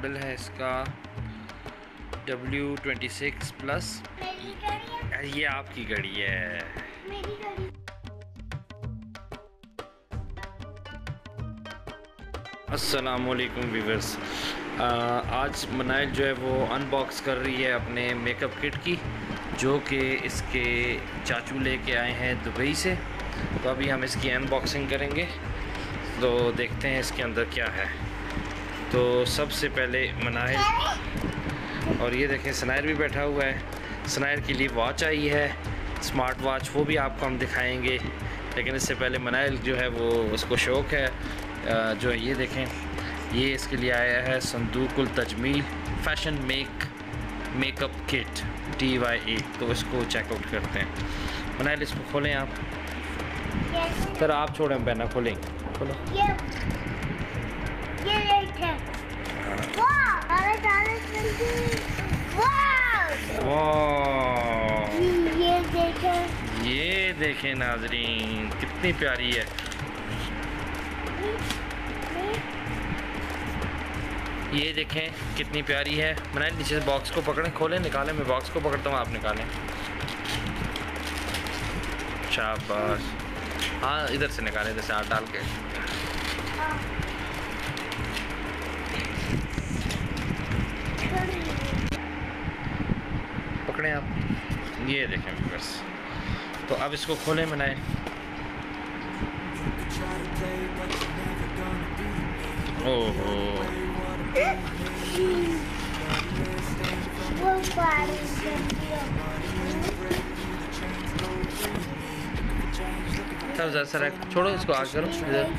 Model है इसका W26+। ये आपकी घड़ी है। अस्सलामुअलैकुम व्यूअर्स। आज मनाइल जो है वो अनबॉक्स कर रही है अपने मेकअप किट की, जो कि इसके चाचू लेके आए हैं दुबई से। तो अभी हम इसकी अनबॉक्सिंग करेंगे, तो देखते हैं इसके अंदर क्या है। तो सबसे पहले मनाइल, और ये देखें सनायर भी बैठा हुआ है। सनायर के लिए वॉच आई है, स्मार्ट वॉच, वो भी आपको हम दिखाएंगे। लेकिन इससे पहले मनाइल जो है वो उसको शौक़ है जो है, ये देखें, ये इसके लिए आया है संदूकुल तजमील फैशन मेकअप किट DYA। तो इसको चेकआउट करते हैं। मनाइल इसको खोलें आप। सर आप छोड़ें, बैना खोलें, खोलो। ये ये देखें नाजरीन, कितनी प्यारी है। ये देखें कितनी प्यारी है। मैंने नीचे से बॉक्स को पकड़ें, खोलें, निकालें। मैं बॉक्स को पकड़ता हूँ, आप निकालें। शाबाश। हाँ, इधर से निकालें, इधर से हाथ डाल के। पकड़ें आप। ये देखें बस। तो अब इसको खोलें मनाए। ओहो, सर सर छोड़ो इसको, आगे करो इधर।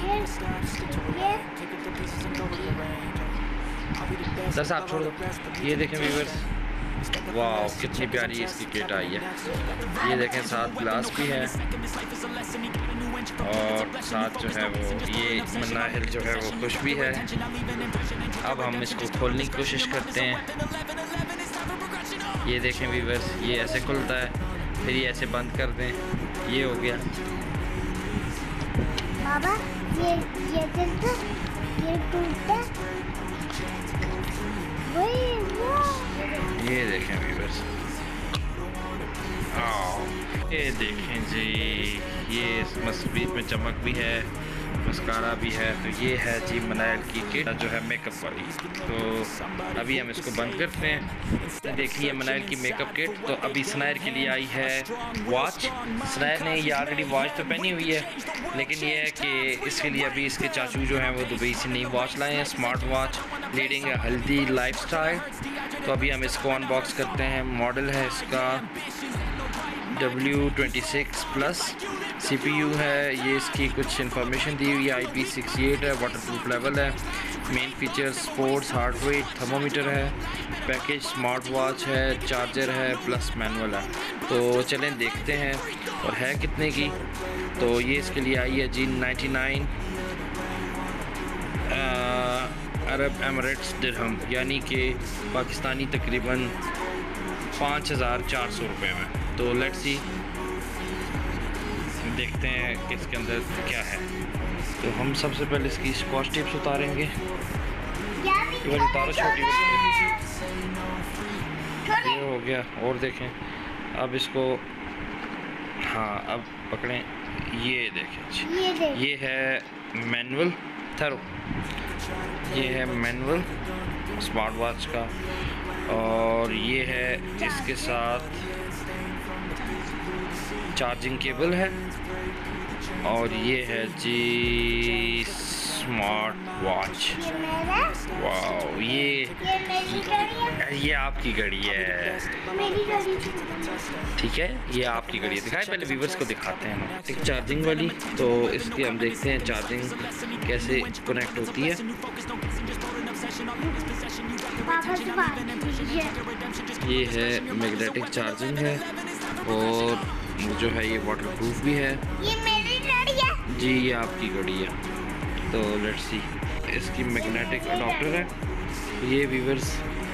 सर साहब छोड़ दो। ये देखें व्यूअर्स, वाह कितनी प्यारी इसकी किट आई है। ये देखें साथ ग्लास भी है, और साथ जो है वो ये मनाहिल जो है वो खुश भी है। अब हम इसको खोलने की कोशिश करते हैं। ये देखें व्यूअर्स, ये ऐसे खुलता है, फिर ये ऐसे बंद कर दें। ये हो गया। बाबा ये चलता, ये टूटता। ये देखें व्यूअर्स, ये देखें जी, ये इस मस्बीत में चमक भी है, मस्कारा भी है। तो ये है जी मनाइल की किट जो है मेकअप वाली। तो अभी हम इसको बंद करते हैं। देखिए मनाइल की मेकअप किट। तो अभी सनायर के लिए आई है वॉच। सनायर ने ये ऑलरेडी वॉच तो पहनी हुई है, लेकिन ये है कि इसके लिए अभी इसके चाचू जो हैं वो दुबई से नई वॉच लाए हैं, smart watch leading healthy lifestyle. तो अभी हम इसको अनबॉक्स करते हैं। मॉडल है इसका W26+। CPU है, ये इसकी कुछ इन्फॉर्मेशन दी हुई है। IP68 है, वाटरप्रूफ लेवल है। Main features sports, heart rate, thermometer है। पैकेज स्मार्ट वॉच है, चार्जर है, प्लस मैनुअल है। तो चलें देखते हैं और है कितने की। तो ये इसके लिए आई है जी 99 अरब एमिरेट्स दिरहम, यानी कि पाकिस्तानी तकरीबन 5400 रुपये में। तो लेट्स सी, देखते हैं कि इसके अंदर क्या है। तो हम सबसे पहले इसकी स्कॉच टिप्स उतारेंगे। ये उतारो छोटी, ये हो गया। और देखें अब इसको, हाँ अब पकड़ें। ये देखें, ये है मैनुअल थरो, ये है मैनुअल स्मार्ट वॉच का। और ये है इसके साथ चार्जिंग केबल है। और ये है जी स्मार्ट वॉच। वाह, ये आपकी घड़ी है। ठीक है, ये आपकी घड़ी है। दिखाएं, पहले व्यूअर्स को दिखाते हैं हम। एक चार्जिंग वाली, तो इसकी हम देखते हैं चार्जिंग कैसे कनेक्ट होती है। ये है मैग्नेटिक चार्जिंग है, और जो है ये वाटरप्रूफ भी है। ये मेरी घड़ी है जी, ये आपकी घड़ी है। तो लेट्स सी, इसकी मैग्नेटिक अडॉप्टर है। ये व्यूअर्स,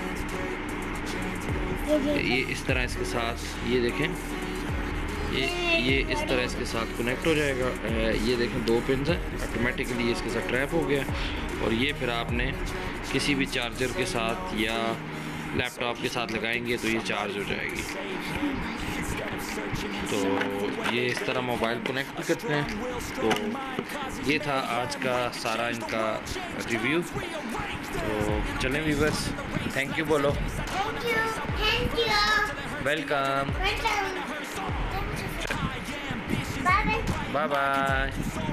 ये इस तरह इसके साथ, ये देखें, ये इस तरह इसके साथ कनेक्ट हो जाएगा। ये देखें 2 पिन है, ऑटोमेटिकली इसके साथ ट्रैप हो गया। और ये फिर आपने किसी भी चार्जर के साथ या लैपटॉप के साथ लगाएंगे तो ये चार्ज हो जाएगी। तो ये इस तरह मोबाइल कनेक्ट करते हैं। तो ये था आज का सारा इनका रिव्यू। तो चलें व्यूअर्स, थैंक यू बोलो। Thank you welcome. Welcome. Bye bye. Bye bye.